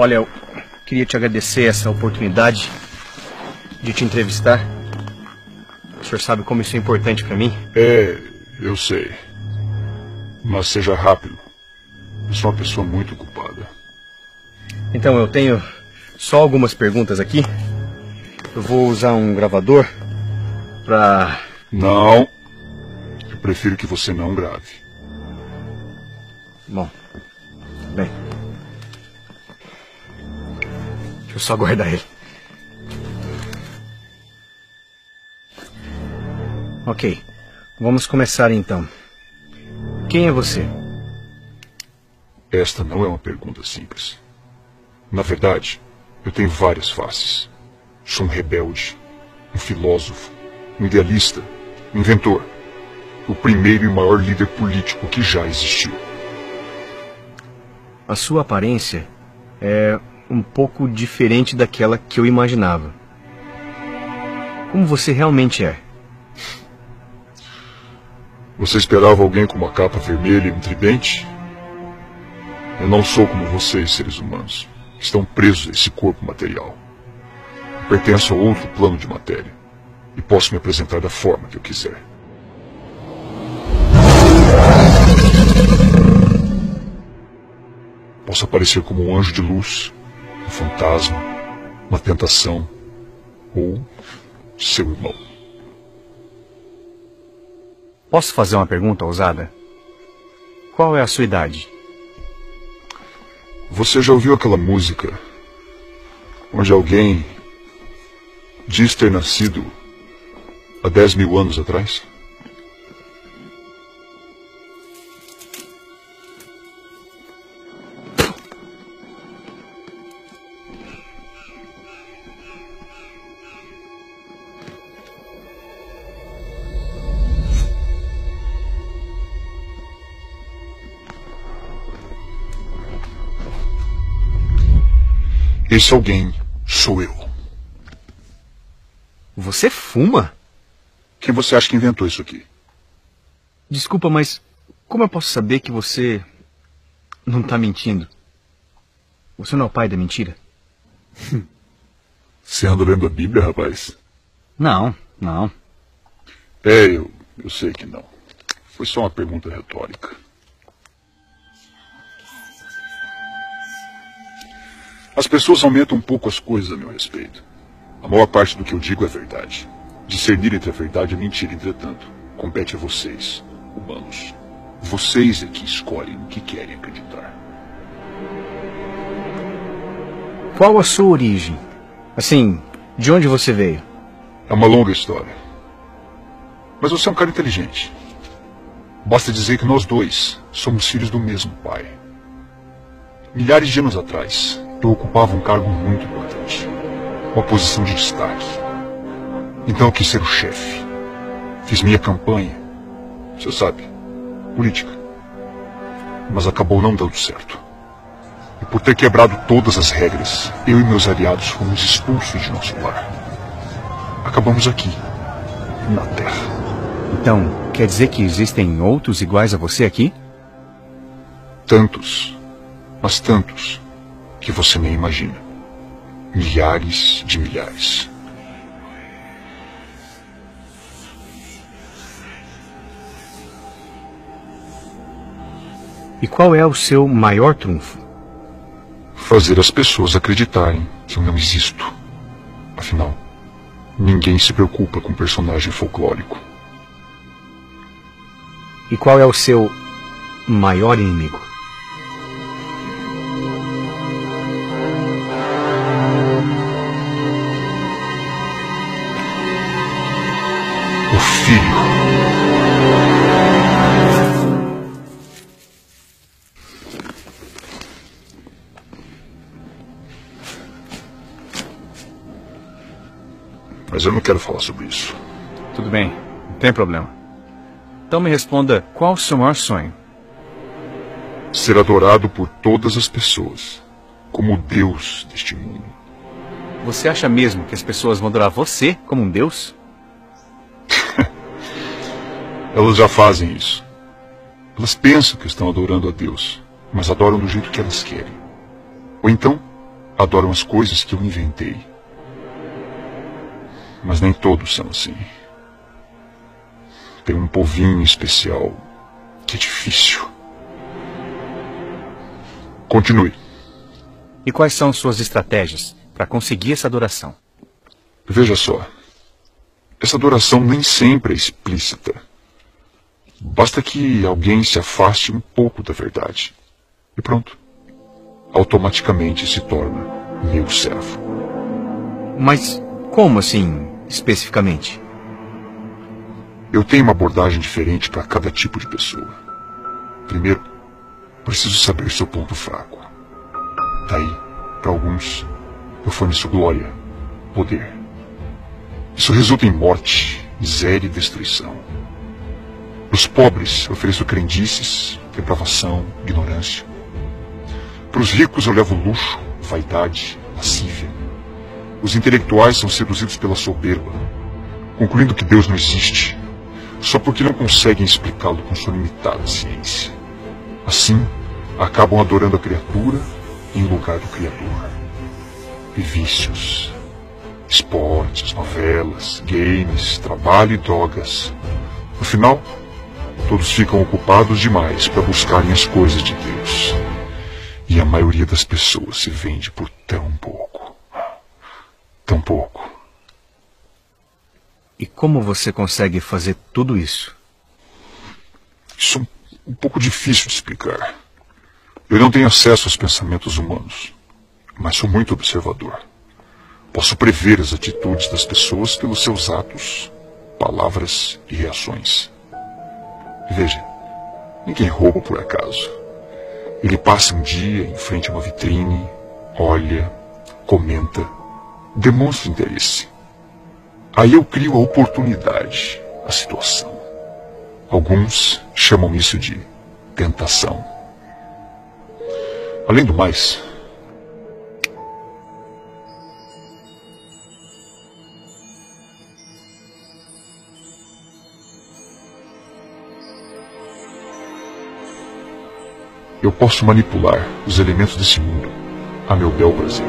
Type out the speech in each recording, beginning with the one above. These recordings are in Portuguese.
Olha, eu queria te agradecer essa oportunidade de te entrevistar. O senhor sabe como isso é importante para mim? Eu sei. Mas seja rápido. Eu sou uma pessoa muito ocupada. Então, eu tenho só algumas perguntas aqui. Eu vou usar um gravador para... Não. Eu prefiro que você não grave. Bom, bem. Deixa eu só guardar ele. Ok, vamos começar então. Quem é você? Esta não é uma pergunta simples. Na verdade, eu tenho várias faces. Sou um rebelde, um filósofo, um idealista, um inventor. O primeiro e maior líder político que já existiu. A sua aparência é um pouco diferente daquela que eu imaginava. Como você realmente é? Você esperava alguém com uma capa vermelha e um tridente? Eu não sou como vocês, seres humanos. Estão presos a esse corpo material. Eu pertenço a outro plano de matéria. E posso me apresentar da forma que eu quiser. Posso aparecer como um anjo de luz, um fantasma, uma tentação, ou seu irmão. Posso fazer uma pergunta ousada? Qual é a sua idade? Você já ouviu aquela música onde alguém diz ter nascido há 10.000 anos atrás? Esse alguém sou eu. Você fuma? Quem você acha que inventou isso aqui? Desculpa, mas como eu posso saber que você não está mentindo? Você não é o pai da mentira? Você anda lendo a Bíblia, rapaz? Não. Eu sei que não. Foi só uma pergunta retórica. As pessoas aumentam um pouco as coisas a meu respeito. A maior parte do que eu digo é verdade. Discernir entre a verdade e a mentira, entretanto, compete a vocês, humanos. Vocês é que escolhem o que querem acreditar. Qual a sua origem? Assim, de onde você veio? É uma longa história. Mas você é um cara inteligente. Basta dizer que nós dois somos filhos do mesmo pai. Milhares de anos atrás, eu ocupava um cargo muito importante. Uma posição de destaque. Então eu quis ser o chefe. Fiz minha campanha. Você sabe, política. Mas acabou não dando certo. E por ter quebrado todas as regras, eu e meus aliados fomos expulsos de nosso lar. Acabamos aqui, na Terra. Então, quer dizer que existem outros iguais a você aqui? Tantos, mas tantos, que você nem imagina. Milhares de milhares. E qual é o seu maior trunfo? Fazer as pessoas acreditarem que eu não existo. Afinal, ninguém se preocupa com um personagem folclórico. E qual é o seu maior inimigo? O filho. Mas eu não quero falar sobre isso. Tudo bem, não tem problema. Então me responda, qual o seu maior sonho? Ser adorado por todas as pessoas, como o Deus deste mundo. Você acha mesmo que as pessoas vão adorar você como um Deus? Elas já fazem isso. Elas pensam que estão adorando a Deus, mas adoram do jeito que elas querem. Ou então, adoram as coisas que eu inventei. Mas nem todos são assim. Tem um povinho especial que é difícil. Continue. E quais são suas estratégias para conseguir essa adoração? Veja só. Essa adoração nem sempre é explícita. Basta que alguém se afaste um pouco da verdade. E pronto. Automaticamente se torna meu servo. Mas como assim, especificamente? Eu tenho uma abordagem diferente para cada tipo de pessoa. Primeiro, preciso saber seu ponto fraco. Daí, para alguns, eu forneço glória, poder. Isso resulta em morte, miséria e destruição. Para os pobres, eu ofereço crendices, depravação, ignorância. Para os ricos, eu levo luxo, vaidade, lascívia. Os intelectuais são seduzidos pela soberba, concluindo que Deus não existe, só porque não conseguem explicá-lo com sua limitada ciência. Assim, acabam adorando a criatura em lugar do Criador. E vícios, esportes, novelas, games, trabalho e drogas. No final, todos ficam ocupados demais para buscarem as coisas de Deus. E a maioria das pessoas se vende por tão pouco. Tão pouco. E como você consegue fazer tudo isso? Isso é um pouco difícil de explicar. Eu não tenho acesso aos pensamentos humanos, mas sou muito observador. Posso prever as atitudes das pessoas pelos seus atos, palavras e reações. Veja, ninguém rouba por acaso. Ele passa um dia em frente a uma vitrine, olha, comenta, demonstra interesse. Aí eu crio a oportunidade, a situação. Alguns chamam isso de tentação. Além do mais, eu posso manipular os elementos desse mundo a meu bel prazer.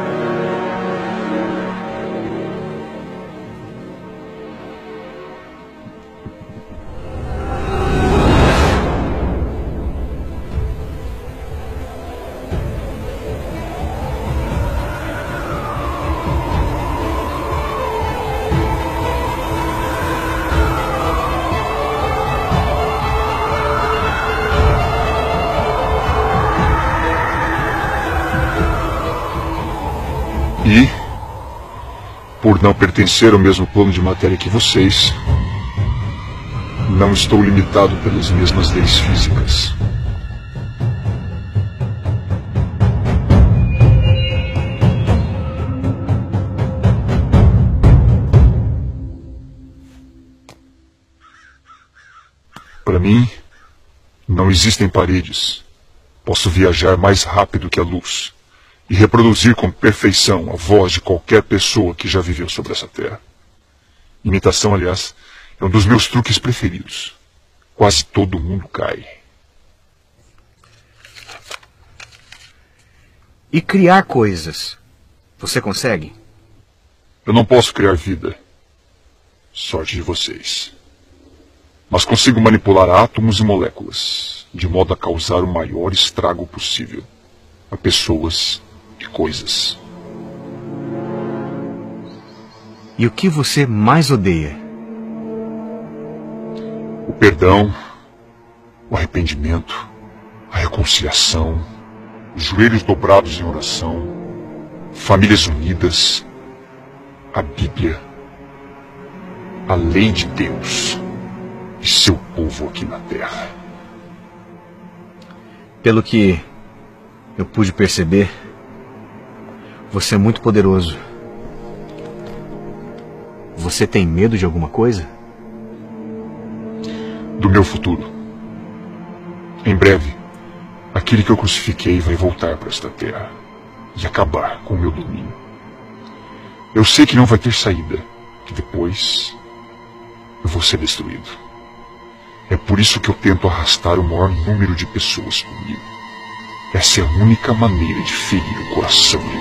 E, por não pertencer ao mesmo plano de matéria que vocês, não estou limitado pelas mesmas leis físicas. Para mim, não existem paredes. Posso viajar mais rápido que a luz e reproduzir com perfeição a voz de qualquer pessoa que já viveu sobre essa terra. Imitação, aliás, é um dos meus truques preferidos. Quase todo mundo cai. E criar coisas, você consegue? Eu não posso criar vida. Sorte de vocês. Mas consigo manipular átomos e moléculas, de modo a causar o maior estrago possível a pessoas e coisas. E o que você mais odeia? O perdão, o arrependimento, a reconciliação, os joelhos dobrados em oração, famílias unidas, a Bíblia, a lei de Deus e seu povo aqui na Terra. Pelo que eu pude perceber, você é muito poderoso. Você tem medo de alguma coisa? Do meu futuro. Em breve, aquele que eu crucifiquei vai voltar para esta terra e acabar com o meu domínio. Eu sei que não vai ter saída, que depois eu vou ser destruído. É por isso que eu tento arrastar o maior número de pessoas comigo. Essa é a única maneira de ferir o coração de